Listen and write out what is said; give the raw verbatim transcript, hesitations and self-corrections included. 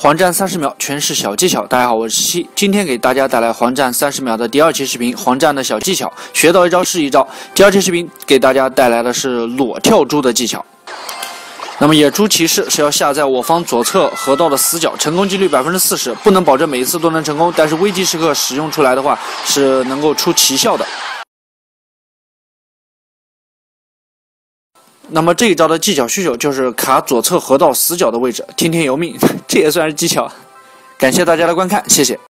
黄战三十秒，全是小技巧。大家好，我是七，今天给大家带来黄战三十秒的第二期视频，黄战的小技巧，学到一招是一招。第二期视频给大家带来的是裸跳猪的技巧。那么野猪骑士是要下在我方左侧河道的死角，成功几率百分之四十，不能保证每一次都能成功，但是危机时刻使用出来的话是能够出奇效的。那么这一招的技巧需求就是卡左侧河道死角的位置，听天由命，这也算是技巧。感谢大家的观看，谢谢。